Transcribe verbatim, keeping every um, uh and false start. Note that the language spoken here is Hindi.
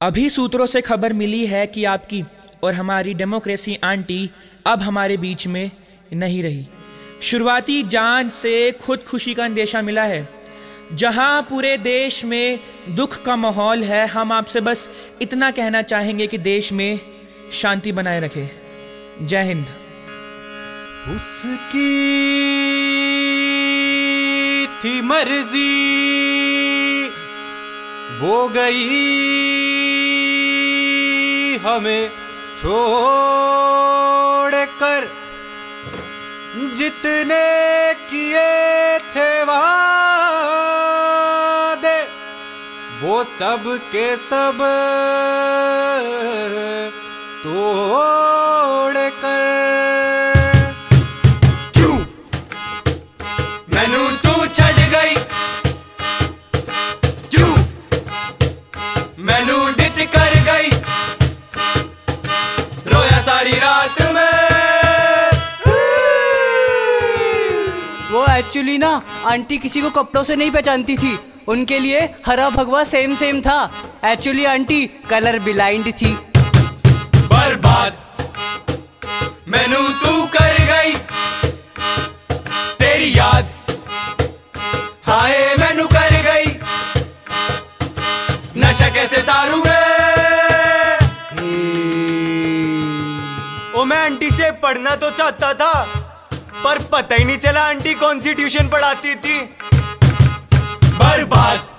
अभी सूत्रों से खबर मिली है कि आपकी और हमारी डेमोक्रेसी आंटी अब हमारे बीच में नहीं रही। शुरुआती जांच से खुदकुशी का अंदेशा मिला है। जहां पूरे देश में दुख का माहौल है, हम आपसे बस इतना कहना चाहेंगे कि देश में शांति बनाए रखें। जय हिंद। उसकी थी मर्जी, वो गई हमें छोड़ कर। जितने किए थे वादे वो सब के सब तोड़ कर। क्यों मैनू तू छड़ गई, क्यों मैनू डिच कर गई, रोया सारी रात में। वो एक्चुअली ना आंटी किसी को कपड़ों से नहीं पहचानती थी, उनके लिए हरा भगवा सेम सेम था। एक्चुअली आंटी कलर ब्लाइंड थी। बर्बाद मैनू तू कर गई, तेरी याद हाय मैनू कर गई। नशा कैसे तारू मैं। ओ मैं आंटी से पढ़ना तो चाहता था, पर पता ही नहीं चला आंटी कौन सी ट्यूशन पढ़ाती थी। बर्बाद